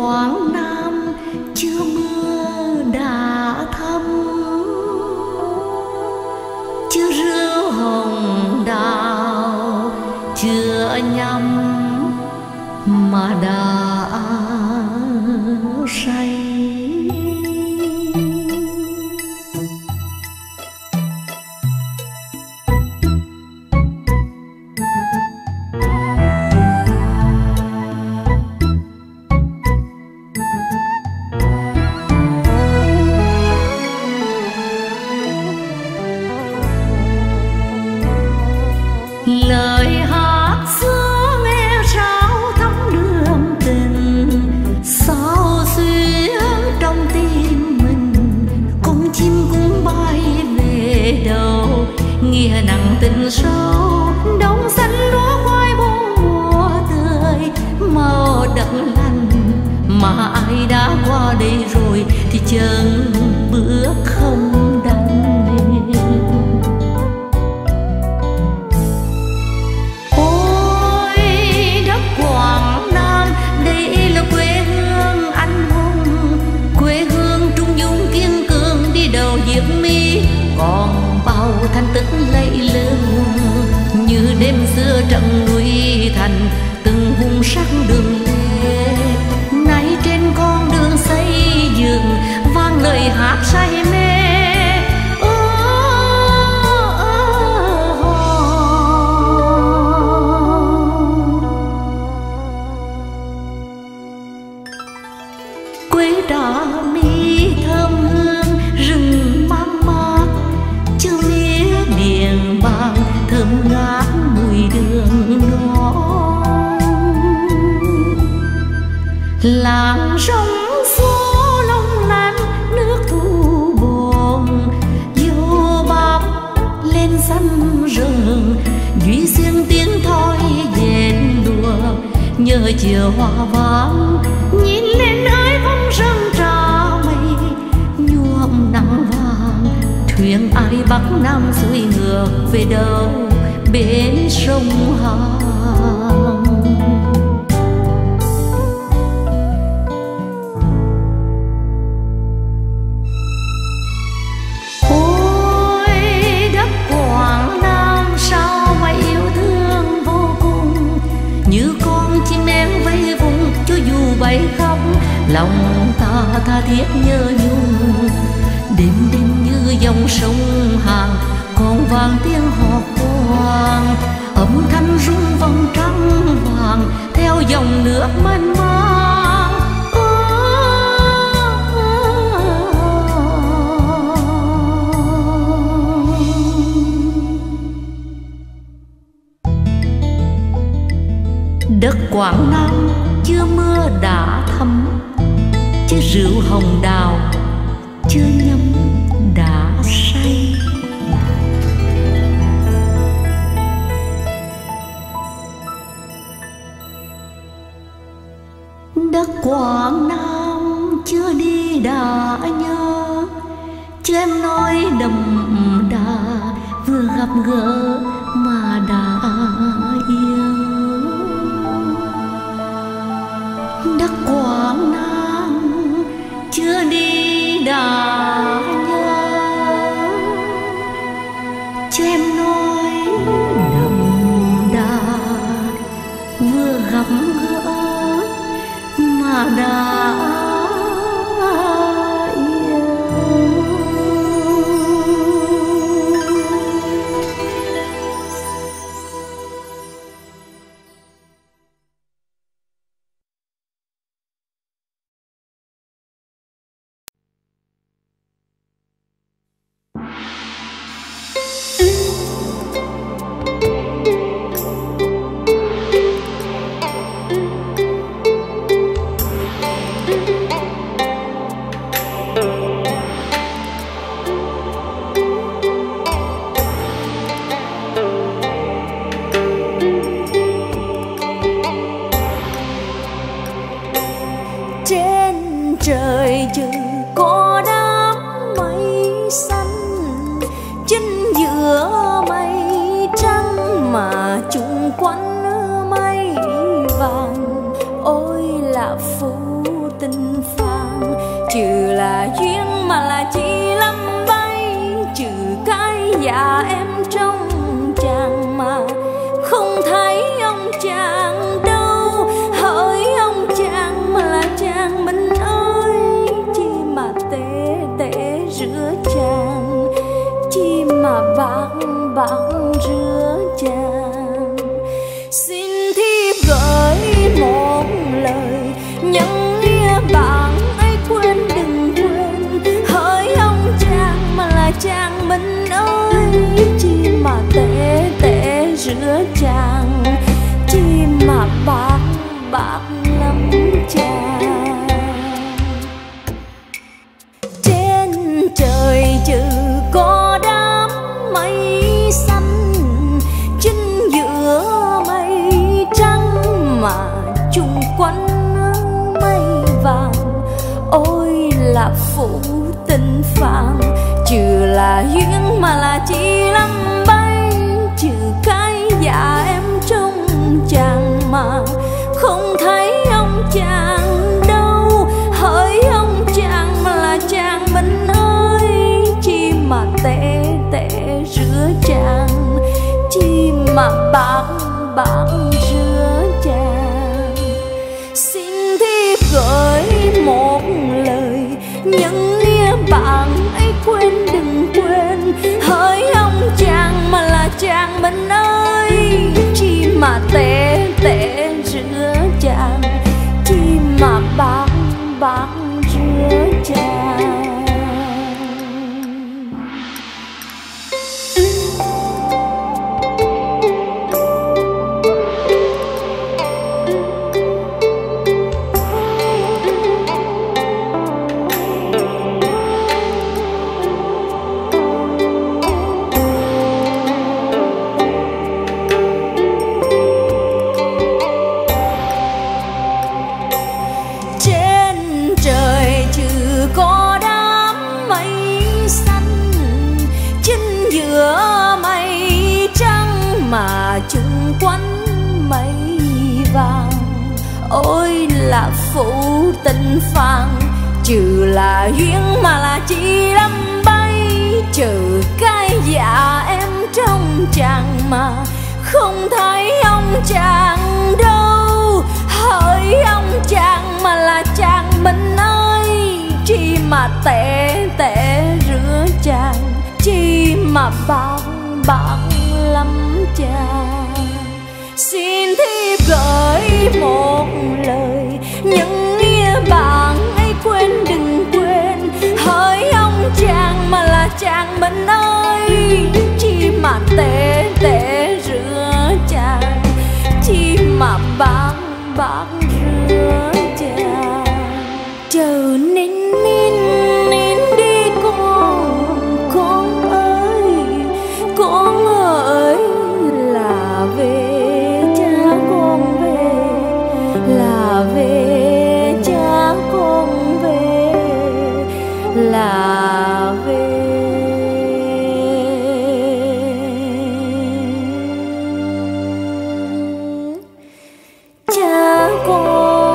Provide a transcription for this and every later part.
Quảng Nam chưa mưa đã thấm, chưa rượu hồng đào chưa nhắm mà đã say. Lời hát xưa nghe sao thắm đượm tình, sao xuyến trong tim mình, con chim cũng bay về đâu, nghĩa nặng tình sâu. Đông xanh lúa khoai bốn mùa tươi, màu đất lành mà ai đã qua đây rồi thì chân bước không đành. Còn bao thanh tích lẫy lừng như đêm xưa trận núi thành, từng vùng sắc đường lê. Nay trên con đường xây dựng vang lời hát say mê. Quê đỏ mi thơm hương rừng mang mát, chưa mía điện bàn thơm ngát mùi đường non. Làng sông số long lanh nước thu bồn, vô bạc lên xanh rừng duy xuyên tiếng thoi dệt lụa. Nhớ chiều hoa vàng nhìn lên ơi phong sương trà mây, nhuộm nắng vàng thuyền ai bắc nam xuôi ngược về đâu bên sông Hàn. Ôi đất Quảng Nam sao mà yêu thương vô cùng, như con chim én vây vùng cho dù bay khắp lòng ta tha thiết nhớ nhung. Đêm đêm như dòng sông Hàn còn vang tiếng hò khoan, âm thanh rung vòng trăng vàng theo dòng nước mênh mang. Đất Quảng Nam chưa mưa đã thấm, chưa rượu hồng đào chưa nhắm đã say. Đất Quảng Nam chưa đi đã nhớ, chứ em nói đậm đà vừa gặp gỡ mà đã yêu. Đất Quảng Nam chưa đi đã nhớ, cho em nói đậm đà vừa gặp gỡ mà đã yêu. chàng đâu, hỡi ông chàng mà là chàng mình ơi, chi mà tệ tệ rửa chàng, chi mà bạc rửa chàng. Xin thiếp gửi một lời nhắn nghĩa bạn ấy quên đừng quên, hỡi ông chàng mà là chàng mình ơi, chi mà tệ tệ rửa chàng, chi mà bạc lắm chàng. Trên trời trừ có đám mây xanh, chính giữa mây trắng mà chung quanh mây vàng. Ôi là phụ tình phàng, trừ là duyên mà là chỉ lắm bay, trừ cái dạ em trong chàng mà không thấy ông chàng đâu, hỡi ông chàng mà là chàng mình ơi, chi mà tệ tệ rửa chàng, chi mà bạc rửa chàng. Xin thiếp gửi một lời nhắn nghĩa bạn ấy quên đừng quên, hỡi ông chàng mà là chàng mình ơi, chi mà tệ tệ rửa chàng, chi mà bạc rửa chàng. Mà chung quanh mây vàng. Ôi là phụ tình phàng, trừ là duyên mà là chỉ lắm bay, trừ cái dạ em trong chàng mà không thấy ông chàng đâu, hỡi ông chàng mà là chàng mình ơi, chi mà tệ tệ rửa chàng, chi mà bạc lắm chàng. Xin thiếp gửi một lời nhắn nghĩa bạn ấy quên đừng quên, hỡi ông chàng mà là chàng mình ơi, chi mà tệ tệ rửa chàng, chi mà bạc rửa chàng. Chờ nín đi con ơi, là về cha con về, là về cha con về, là về. Cha con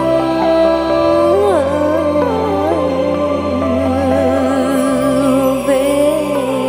về.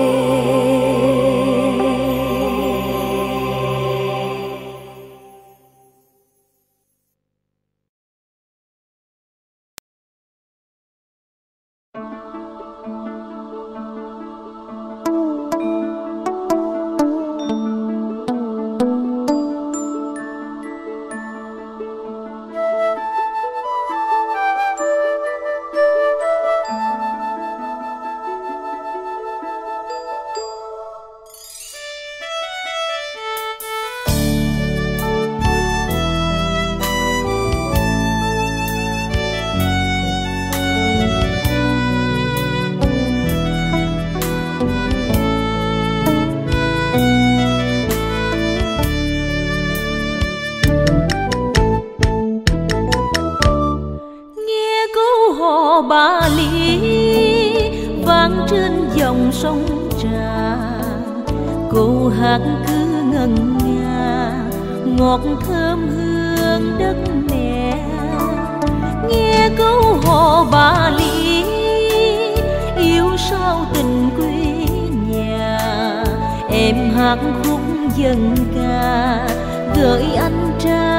Ba Lý vang trên dòng sông Trà, câu hát cứ ngân nga ngọt thơm hương đất mẹ. Nghe câu hò Ba Lý yêu sao tình quê nhà, em hát khúc dân ca gửi anh trai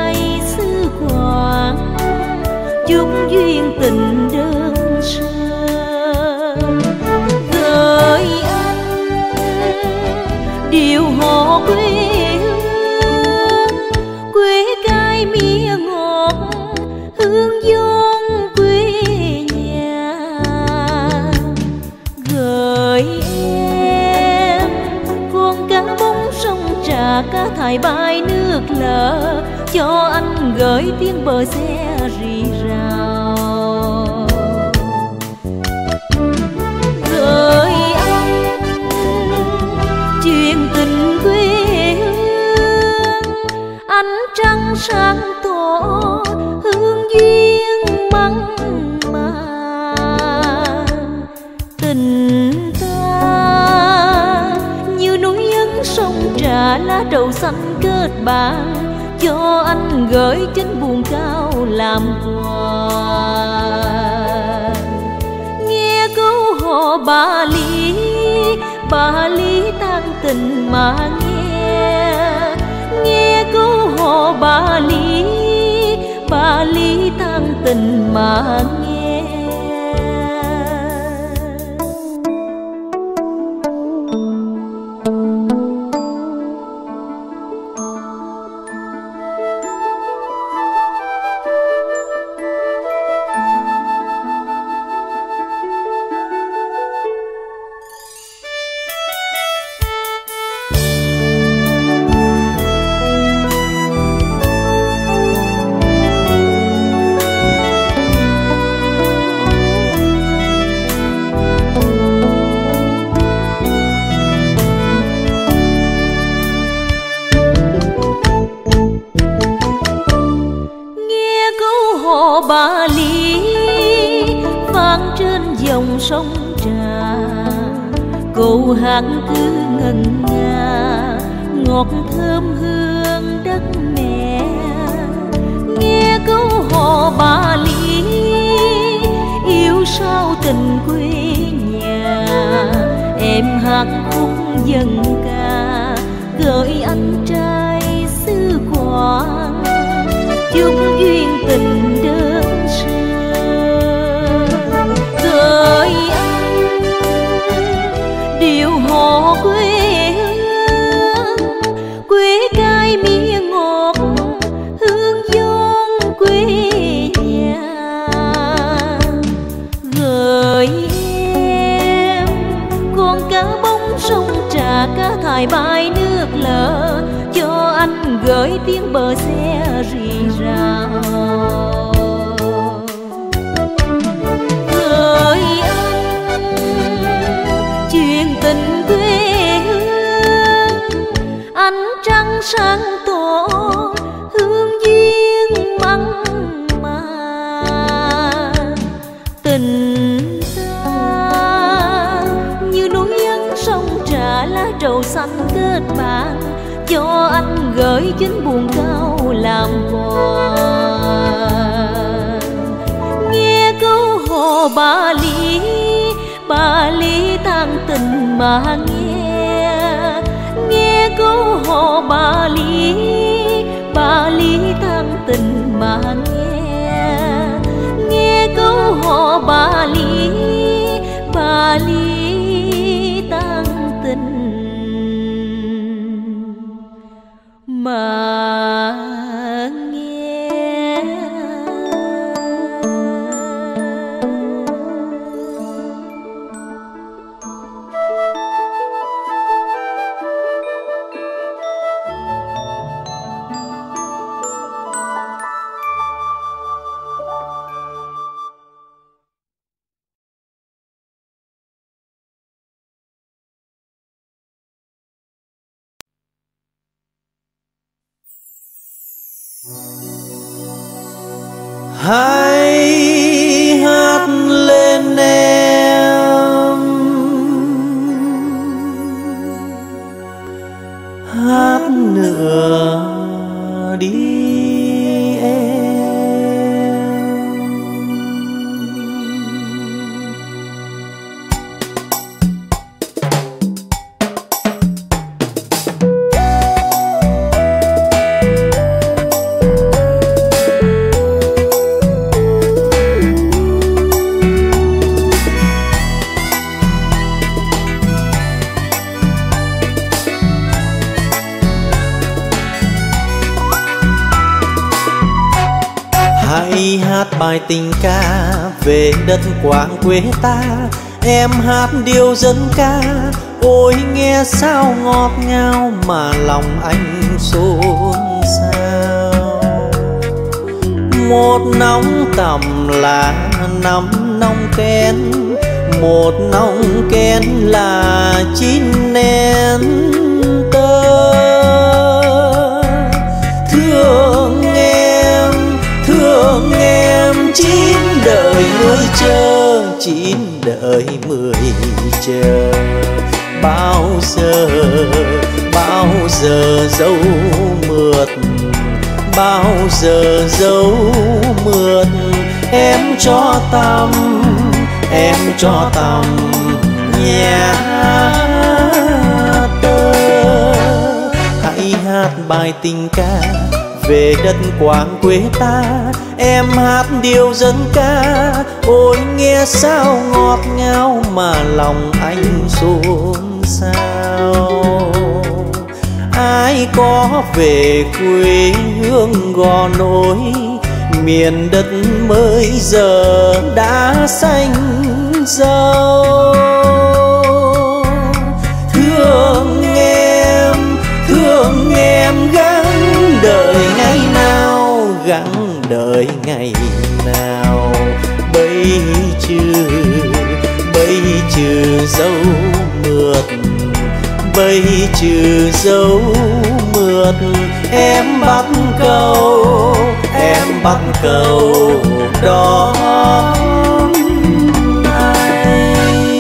thoáng, chúc duyên tình đơn sơ. Gửi anh điều hò quê hương, quê cay mía ngọt hương vốn quê nhà. Gửi em con cá bóng sông Trà, cá thải bãi nước lợ, cho anh gửi tiếng bờ xe rì rào. Gửi anh chuyện tình quê hương, ánh trăng sáng tỏ hương duyên mặn mà. Tình ta như núi ấn sông Trà, lá trầu xanh kết bạn, cho anh gửi trên buồn cao làm quà. Nghe câu hò bà Lý tan tình mà nghe. Nghe câu hò bà Lý tan tình mà nghe. Bà Lý vang trên dòng sông Trà, câu hát cứ ngân nga ngọt thơm hương đất mẹ. Nghe câu hò bà Lý yêu sao tình quê nhà, em hát khúc dân ca gửi anh trai xứ Quảng, chúc duyên tình đơn sơ. Gửi anh điều hò quê hương, quê cay mía ngọt hương vốn quê nhà. Gửi em con cá bóng sông Trà, cá thải bãi nước lợ, cho anh gửi tiếng bờ xe rì rào. Gửi anh chuyện tình quê hương, ánh trăng sáng tỏ hương duyên mặn mà. Tình ta như núi ấn sông Trà, lá trầu xanh kết bạn, cho anh gửi trên buồn cao làm quà. Nghe câu hò bà Lý tan tình mà nghe. Nghe câu hò bà Lý tan tình mà nghe. Nghe câu hò bà Lý tan tình mà nghe. Hãy hát lên em, hát nữa đi em. Hãy hát bài tình ca về đất quảng quê ta. Em hát điệu dân ca, ôi nghe sao ngọt ngào mà lòng anh xôn xao. Một nóng tầm là năm nong kén, một nong kén là chín nén tơ. Thương em chín đời mới chờ, chín đời mới chờ. Bao giờ dấu mượt, bao giờ dấu mượt. Em cho tăm nhà tơ. Hãy hát bài tình ca về đất quảng quê ta. Em hát điệu dân ca, ôi nghe sao ngọt ngào mà lòng anh xôn xao. Ai có về quê hương Gò Nối, miền đất mới giờ đã xanh dâu. Thương em gắng đợi ngày nào, gắng đợi ngày nào. Bây trừ dấu mượt, bây trừ dấu mượt. Em bắt cầu đón anh.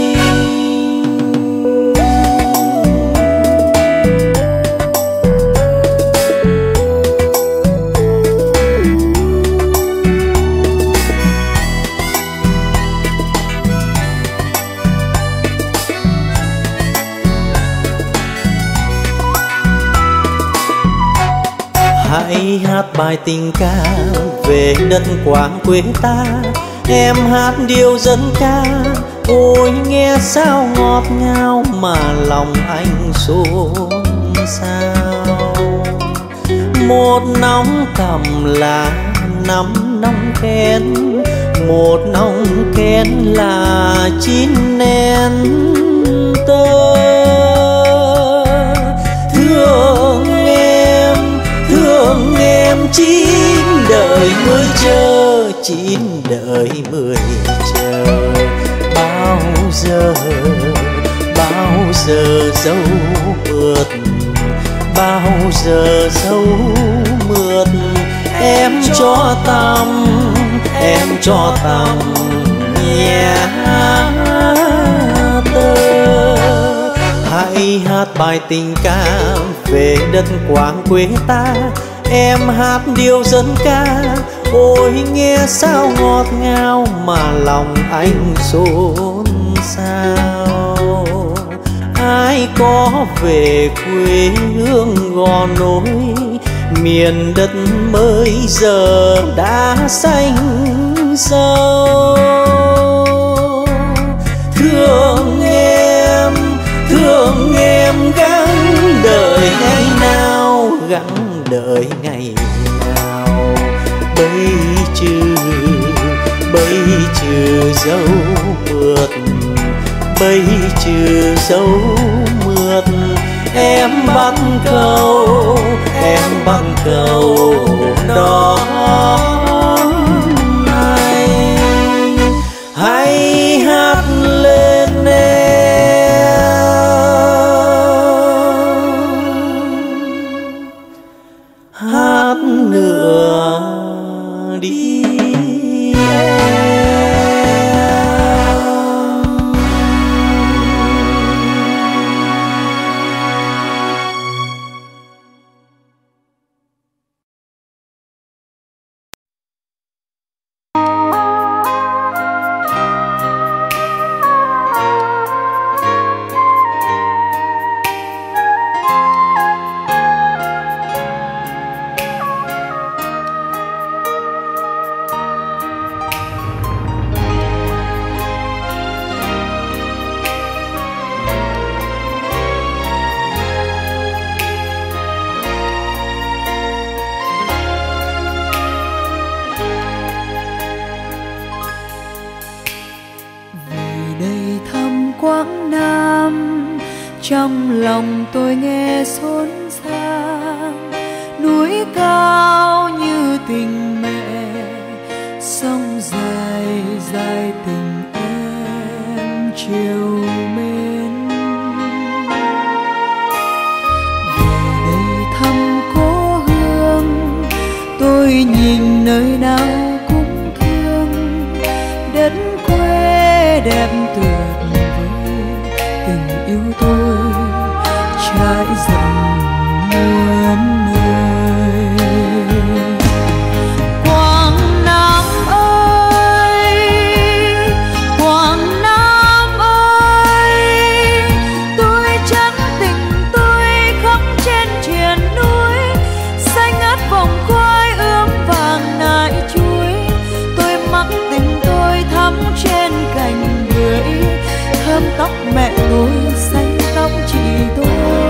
Hãy hát bài tình ca về đất quảng quê ta. Em hát điệu dân ca, ôi nghe sao ngọt ngào mà lòng anh xôn xao. Một nóng tầm là năm nong kén, một nong kén là chín nén tơ. Thương em chín đời mới chờ, chín đời mới chờ. Bao giờ dấu mượt, bao giờ dấu mượt. Em cho tăm nhà tơ. Hãy hát bài tình ca về đất quảng quê ta. Em hát điệu dân ca, ôi nghe sao ngọt ngào mà lòng anh xôn xao. Ai có về quê hương Gò Nối, miền đất mới giờ đã xanh dâu. Thương em gắng đợi ngày nào, gắng đợi ngày nào. Bây trừ dấu mượt, bây trừ dấu mượt. Em bắt cầu đón anh. Hãy hát lên em, hát nữa đi. trong lòng tôi nghe xốn sang. Núi cao như tình mẹ, sông dài dài tình em chiều mến. Về đây thăm cố hương, tôi nhìn nơi nào cũng thương. Đất quê đẹp tuyệt vời, tình yêu tôi trải rộng muôn nơi. Quảng Nam ơi, Quảng Nam ơi, tôi chân tình tôi khóc trên triền núi. Xanh ngát vòng khoai ươm vàng nại chuối, tôi mắc tình tôi thắm trên cành bưởi. Thơm tóc mẹ tôi, xanh tóc chị tôi.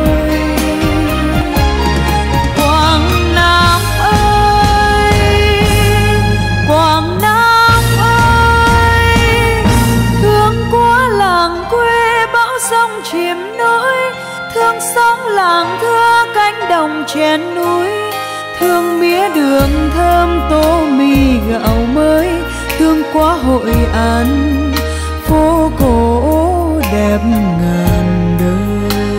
Quảng Nam ơi, Quảng Nam ơi, thương quá làng quê bão sông chìm nổi. Thương sóng làng thưa cánh đồng chén núi. Thương mía đường thơm tô mì gạo mới. Thương quá Hội An phố cổ đẹp ngàn đời.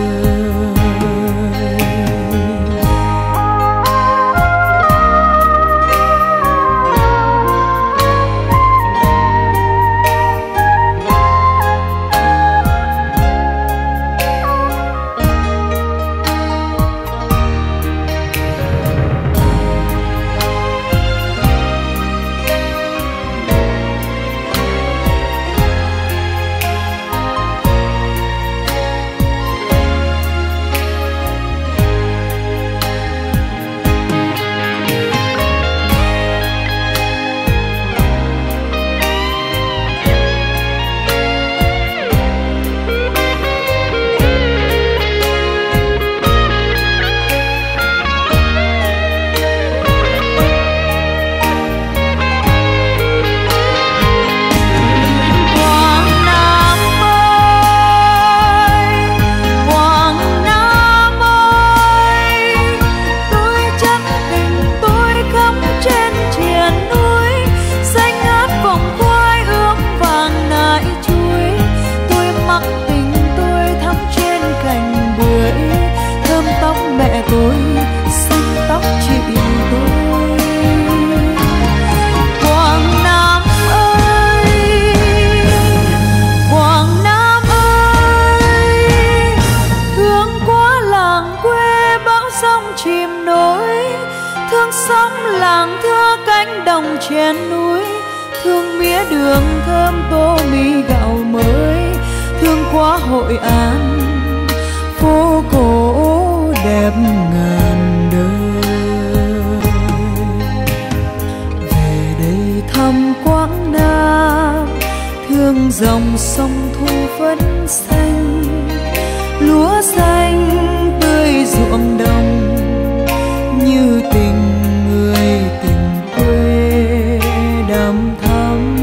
Trên núi thương mía đường thơm tô mì gạo mới. Thương quá Hội An phố cổ đẹp ngàn đời. Về đây thăm Quảng Nam, thương dòng sông thu phấn xanh. Lúa xanh tươi ruộng đồng, như tình người tình quê đắm thắm.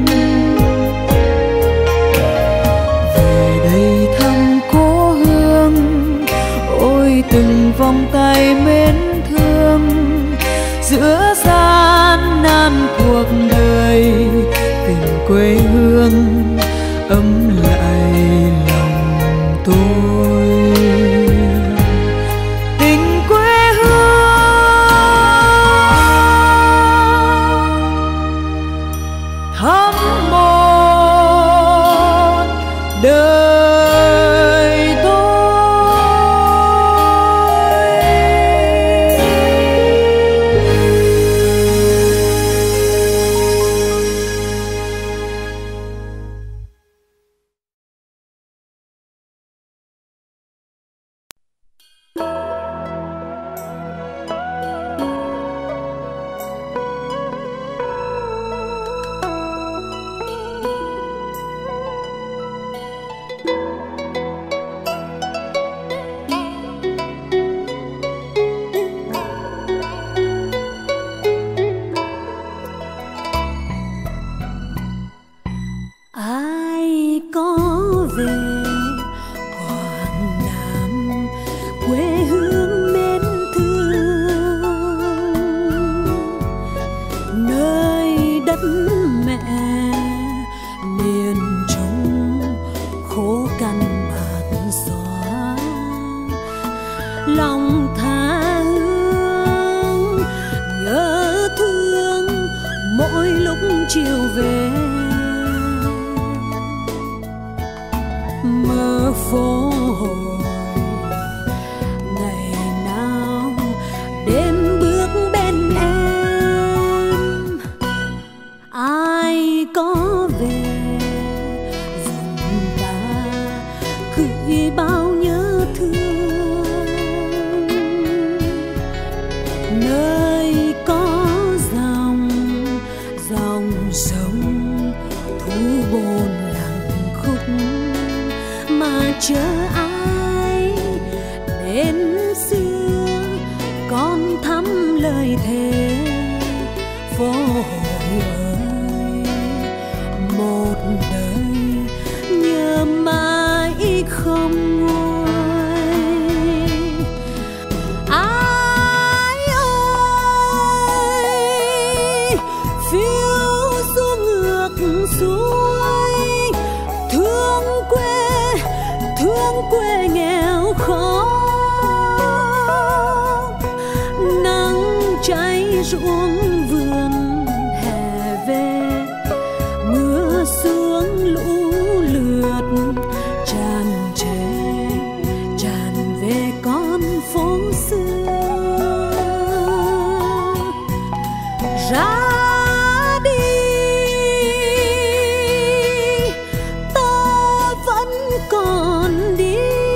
Về đây thăm cố hương, ôi từng vòng tay mến thương. Giữa gian nan cuộc đời, tình quê hương ấm lại lòng tôi. Tình quê hương thắm một đời tôi. chiều về mơ phố hồi ngày nào đêm bước bên em. Ai có về dòng ta gửi bao nhớ thương, nơi có dòng sông thu bồn lặng khúc mà chờ ai đến xưa con thắm lời thề. Phố hồi ơi một đời nhớ mãi không nguôi. Ai ơi phiêu du ngược xuôi thương quê nghèo khó. Nắng cháy ruộng vườn hè về mưa xuống lũ lượt tràn về con phố xưa. Ra đi ta vẫn còn đi,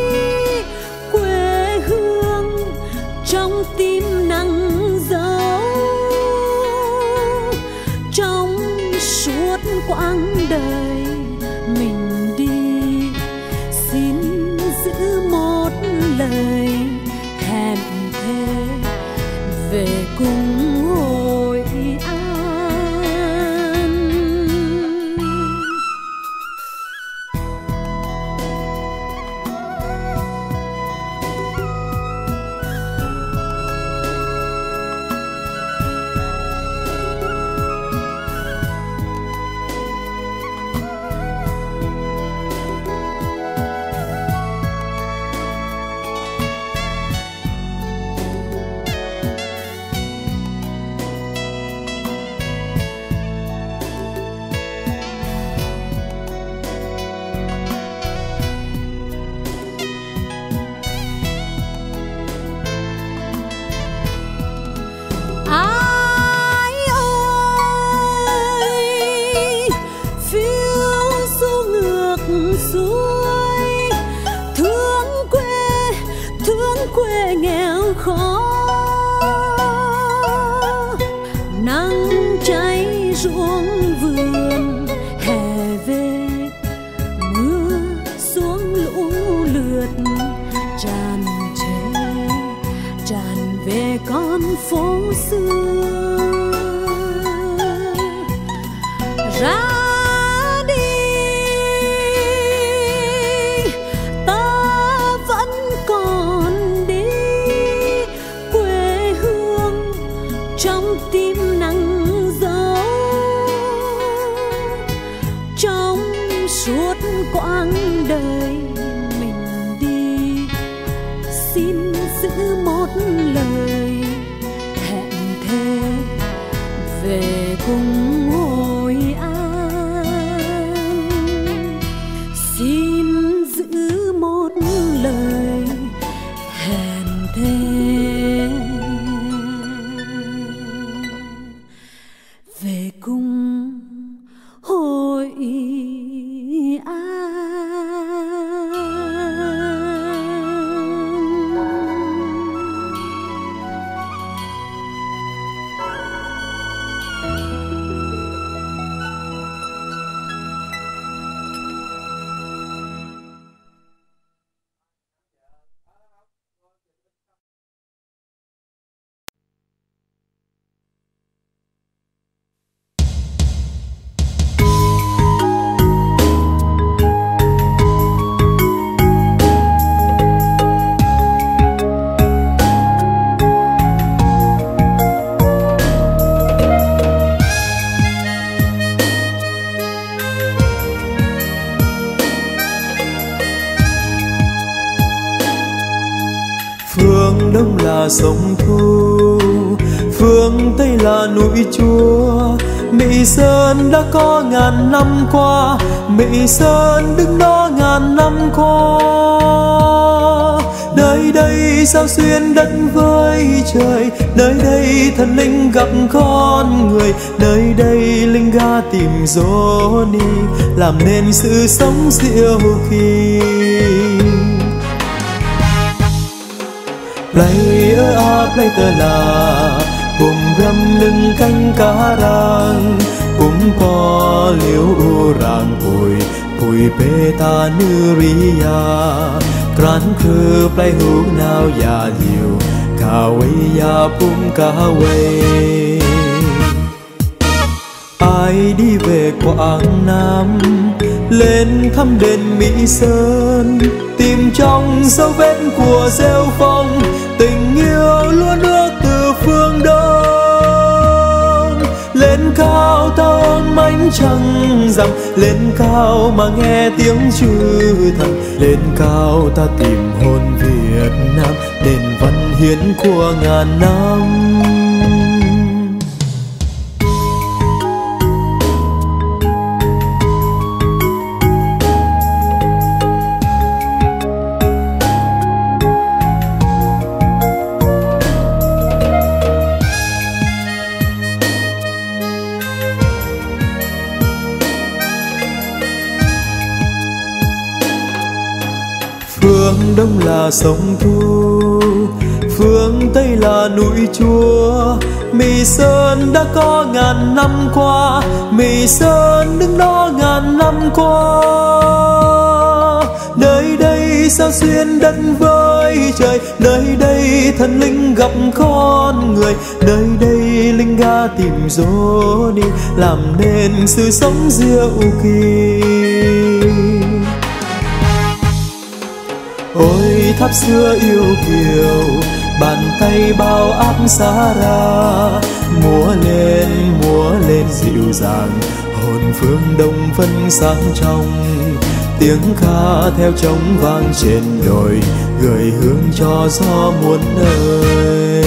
quê hương trong tim nắng dấu. Trong suốt quãng đời mình đi, xin giữ một lời hẹn thề về cùng Hội An. Ai ơi phiêu du ngược xuôi thương quê nghèo khó. Nắng cháy ruộng vườn hè về mưa xuống lũ lượt tràn về con phố xưa. Ra đi ta vẫn còn đi, quê hương trong tim nắng dấu. Trong suốt quãng đời mình đi, xin giữ một lời hẹn thề về cùng Hội An. Xin giữ một lời hẹn thề về cùng Hội An. Phương Đông là sông Thu, phương Tây là núi Chúa, Mỹ Sơn đã có ngàn năm qua, Mỹ Sơn đứng đó ngàn năm qua. Nơi đây sao xuyên đất với trời, nơi đây thần linh gặp con người, nơi đây linh ga tìm gió ni, làm nên sự sống diệu kỳ. Play play tơ là cùng râm lưng canh cá rang, cũng có liễu rang bùi bê ta nữ ria. Kran khư play hú nào ya liu ca wei ya pum ca wei. Ai đi về Quảng Nam lên thăm đền Mỹ Sơn, tìm trong dấu vết của rêu phong tình yêu luôn ước từ phương Đông. Lên cao ta ôm ánh trăng rằm, lên cao mà nghe tiếng chư thần, lên cao ta tìm hồn Việt Nam, nền văn hiến của ngàn năm. Phương Đông là sông Thu, phương Tây là núi Chúa. Mỹ Sơn đã có ngàn năm qua, Mỹ Sơn đứng đó ngàn năm qua. Nơi đây sao xuyên đất với trời, nơi đây thần linh gặp con người, nơi đây linh ga tìm gió đi, làm nên sự sống diệu kỳ. Ôi tháp xưa yêu kiều, bàn tay bao áp xa ra, múa lên dịu dàng, hồn phương Đông phân sáng trong. Tiếng ca theo trống vang trên đồi, gửi hương cho gió muôn nơi.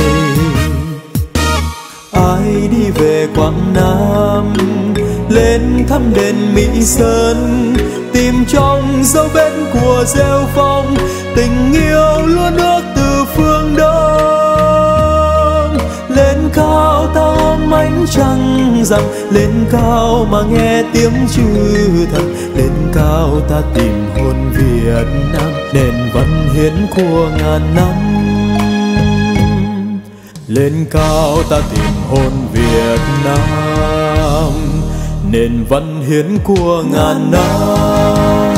Ai đi về Quảng Nam lên thăm đền Mỹ Sơn, tìm trong dấu vết của rêu phong tình yêu luôn ước từ phương Đông. Lên cao ta ôm ánh trăng rằm, lên cao mà nghe tiếng chư thần, lên cao ta tìm hồn Việt Nam, nền văn hiến của ngàn năm. Lên cao ta tìm hồn Việt Nam, nền văn hiến của ngàn năm.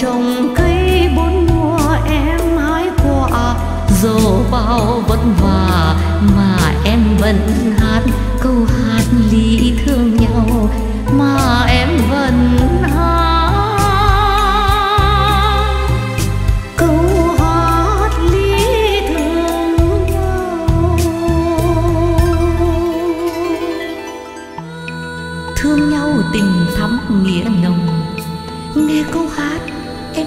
trồng cây bốn mùa em hái quả, dẫu bao vất vả mà em vẫn hát câu hát lý thương nhau, mà em vẫn hát câu hát lý thương nhau. Thương nhau tình thắm nghĩa nồng, nghe câu hát em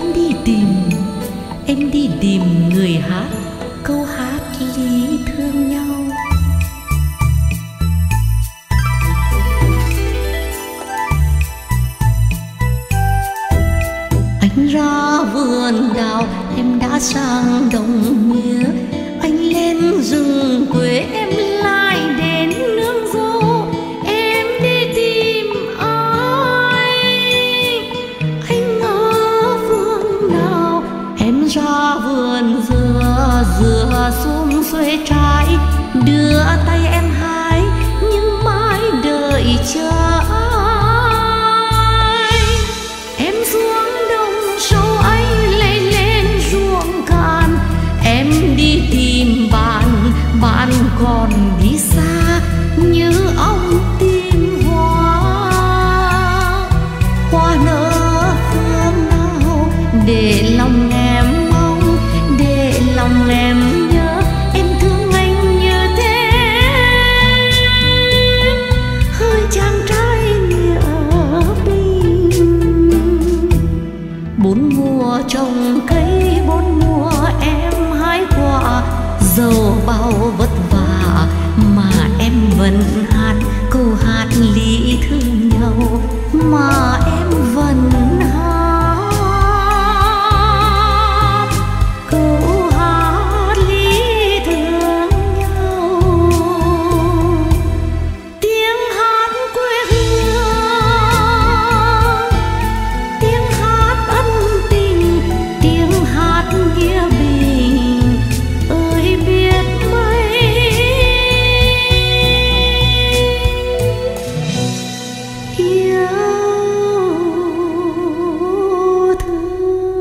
đi tìm người hát câu hát lý thương nhau. Anh ra vườn đào em đã sang đồng mía, anh lên rừng quê em lại đến nương dâu. Em đi tìm ai anh ở vườn nào, em ra vườn dừa xum xuê trái, đưa tay em hái nhưng mãi đợi chờ ai. Em xuống đồng sâu anh lấy lên ruộng cạn, em đi tìm bạn còn đi xa như ong tìm hoa nở phương nào để lòng em mong, để lòng em nhớ em thương anh như thế. Hơi chàng trai nghĩa bình, bốn mùa trồng cây bốn mùa em hái quả, dẫu bao vất vả mà em vẫn hát câu hát lý thương nhau, mà em vẫn hát câu hát lý thương nhau. Tiếng hát quê hương, tiếng hát ân tình, tiếng hát nghĩa bình ơi biết mấy. Yêu thương.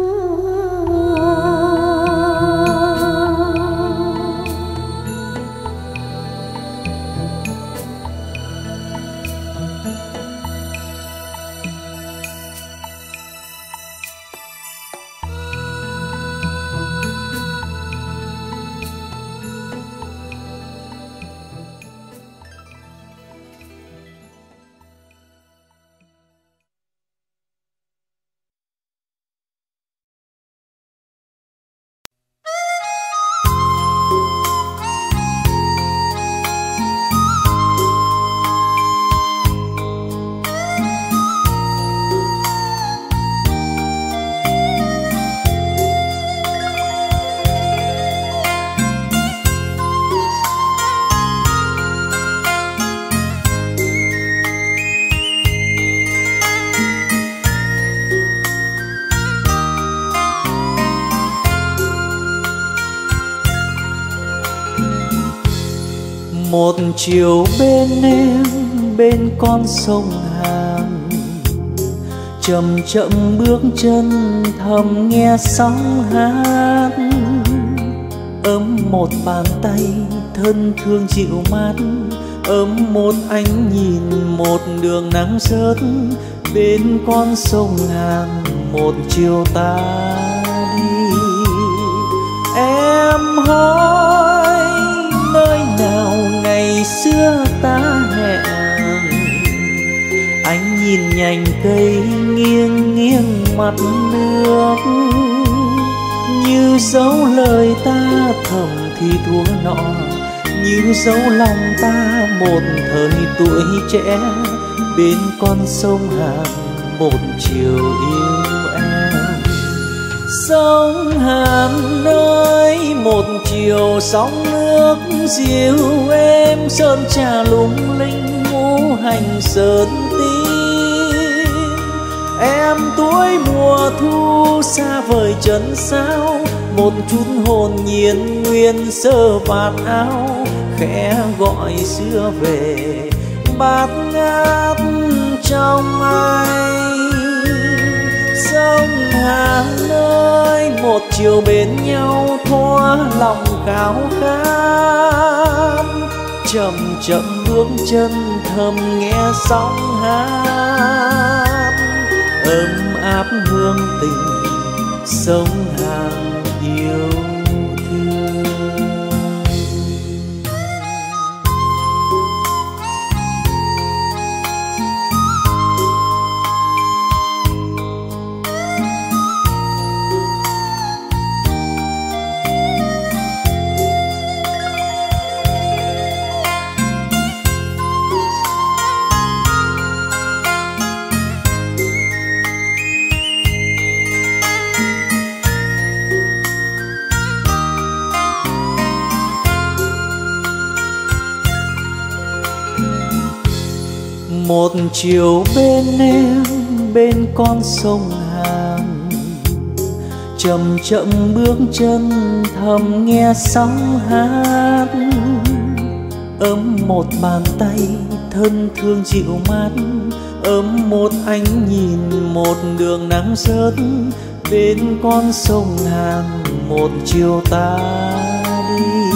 Một chiều bên em bên con sông Hàn, chậm chậm bước chân thầm nghe sóng hát, ấm một bàn tay thân thương dịu mát, ấm một ánh nhìn một đường nắng rớt bên con sông Hàn một chiều ta đi. Em hỏi nơi nào ngày xưa ta hẹn, anh nhìn nhành cây nghiêng nghiêng mặt nước, như dấu lời ta thầm thì thua nọ, như dấu lòng ta một thời tuổi trẻ bên con sông Hàn một chiều yêu em. Sông Hàn ơi một chiều sóng nước dịu em, sơn trà lung linh ngũ hành sơn tím. Em tuổi mùa thu xa vời trần sao, một chút hồn nhiên nguyên sơ vạt áo, khẽ gọi xưa về bát ngát trong anh. Sông Hàn chiều bên nhau thỏa lòng khao khát. Chậm chậm bước chân thầm nghe sóng hát, ấm áp hương tình sông hàng yêu thương. Một chiều bên em bên con sông Hàn, chậm chậm bước chân thầm nghe sóng hát, ấm một bàn tay thân thương dịu mát, ấm một ánh nhìn một đường nắng rớt bên con sông Hàn một chiều ta đi.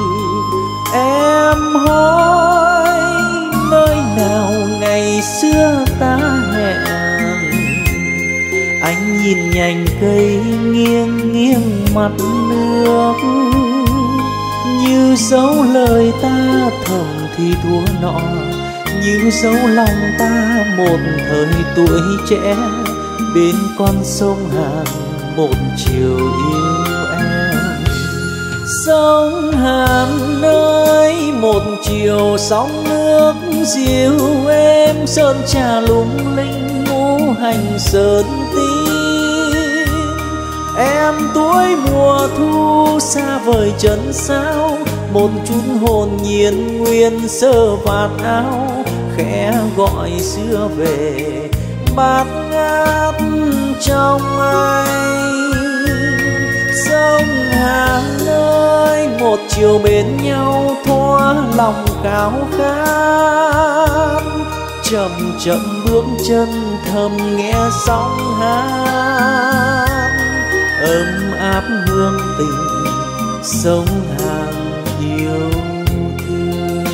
Em hỏi nơi nào ngày xưa ta hẹn, anh nhìn nhành cây nghiêng nghiêng mặt nước, như dấu lời ta thầm thì thua nọ, như dấu lòng ta một thời tuổi trẻ bên con sông Hàn một chiều yêu em. Sông Hàn ơi một chiều sóng nước dịu êm, sơn trà lung linh ngũ hành sơn tím. Em tuổi mùa thu xa vời trần sao, một chút hồn nhiên nguyên sơ vạt áo, khẽ gọi xưa về bát ngát trong anh. Sông Hàn ơi một chiều bên nhau thỏa lòng khao khát, chậm chậm bước chân thầm nghe sóng hát, ấm áp hương tình sông Hàn yêu thương.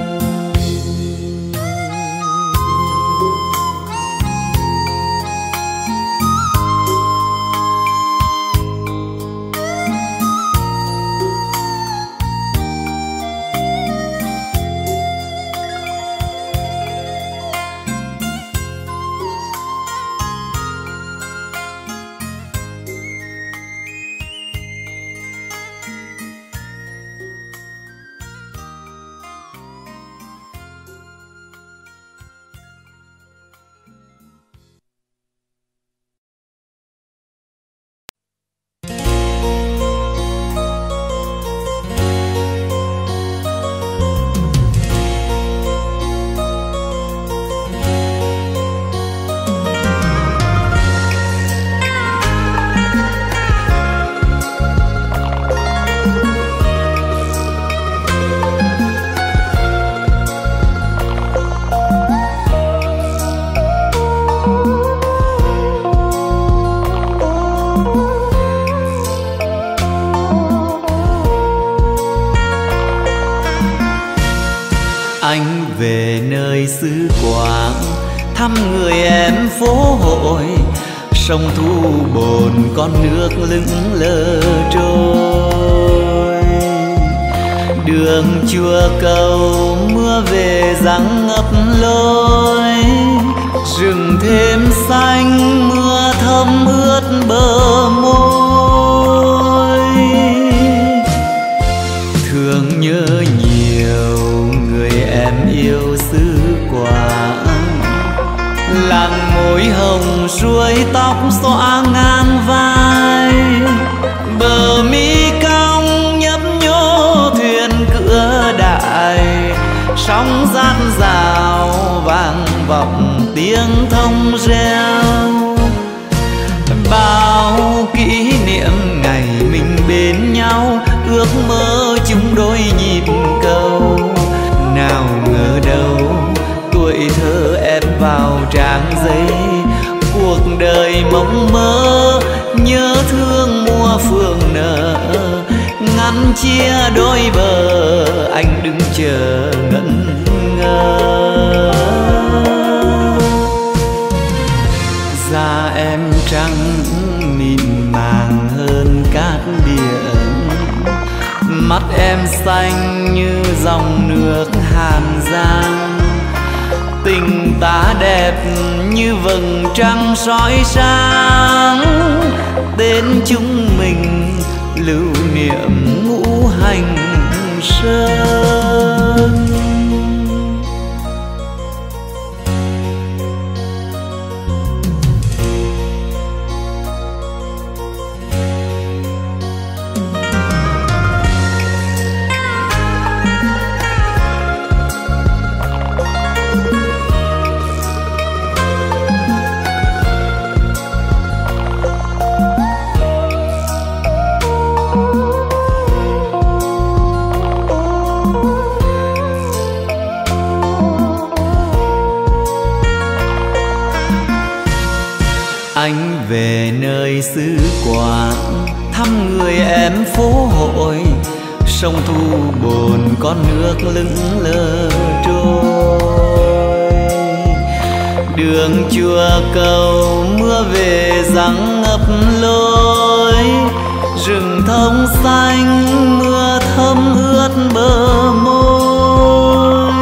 Anh về nơi xứ Quảng thăm người em phố hội, sông Thu Bồn con nước lững lờ trôi. Đường Chùa Cầu mưa về giăng ngập lối, rừng thêm xanh mưa thấm ướt bờ môi. Thương nhớ nhiều người em yêu xứ Quảng, làng môi hồng suối tóc xõa ngang vai, bờ mi cong nhấp nhô thuyền cửa đại, sóng dạt dào vang vọng tiếng thông reo. Bao kỷ niệm ngày mình bên nhau, ước mơ chung đôi nhịp cầu. Nào ngờ đâu tuổi thơ em vào trang giấy, cuộc đời mộng mơ nhớ thương mùa phương nở, ngăn chia đôi bờ anh đứng chờ ngẩn ngơ. Da em trắng mịn màng hơn cát biển, mắt em xanh như dòng nước Hàn Giang, tình ta đẹp như vầng trăng soi sáng, đến chúng mình lưu niệm ngũ hành sơn. Anh về nơi xứ Quảng thăm người em phố hội, sông Thu Bồn con nước lững lờ trôi. Đường chùa cầu mưa về giăng ngập lối, rừng thông xanh mưa thấm ướt bờ môi.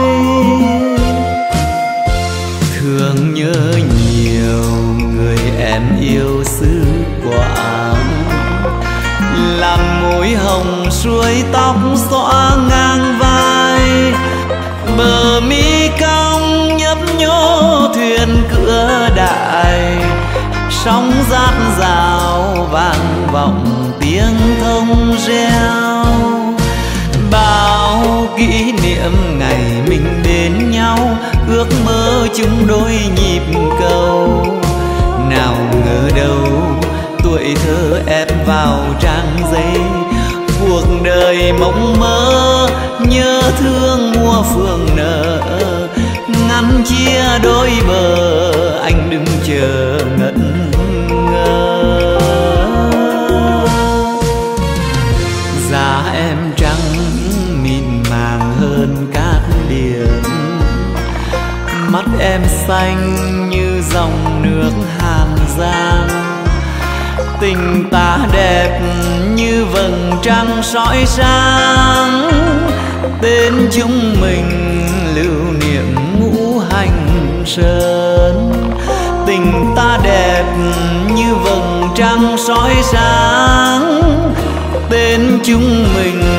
Thương nhớ nhiều người em yêu xứ Quảng, làm môi hồng suối tóc xõa ngang vai, bờ mi cong nhấp nhô thuyền cửa đại, sóng rát rào vang vọng tiếng thông reo. Bao kỷ niệm ngày mình bên nhau, ước mơ chung đôi nhịp cầu. Nào ngờ đâu tuổi thơ ép vào trang giấy, cuộc đời mộng mơ nhớ thương mùa phương nở, ngăn chia đôi bờ anh đứng chờ ngẩn ngơ. Da em trắng mịn màng hơn cát biển, mắt em xanh như dòng nước Hàn Giang, tình ta đẹp như vầng trăng soi sáng, tên chúng mình lưu niệm ngũ hành sơn. Tình ta đẹp như vầng trăng soi sáng, tên chúng mình